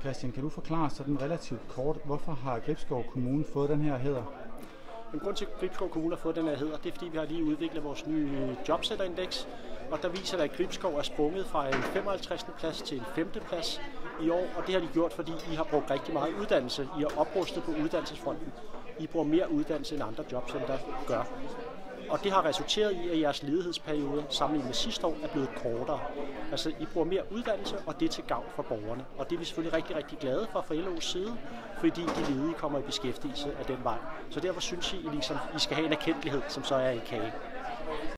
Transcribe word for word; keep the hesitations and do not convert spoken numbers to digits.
Christian, kan du forklare sådan relativt kort, hvorfor har Gribskov Kommune fået den her hæder? En grund til, at Gribskov Kommune har fået den her hæder, det er, fordi vi har lige udviklet vores nye jobcenter-indeks, og der viser, at Gribskov er sprunget fra en femoghalvtreds plads til en femte plads i år, og det har de gjort, fordi I har brugt rigtig meget uddannelse. I har oprustet på uddannelsesfronten. I bruger mere uddannelse end andre jobcenter gør. Og det har resulteret i, at jeres ledighedsperiode sammenlignet med sidste år er blevet kortere. Altså, I bruger mere uddannelse, og det er til gavn for borgerne. Og det er vi selvfølgelig rigtig, rigtig glade for fra L O's side, fordi de ledige kommer i beskæftigelse af den vej. Så derfor synes I, I, ligesom, I skal have en erkendelighed, som så er en kage.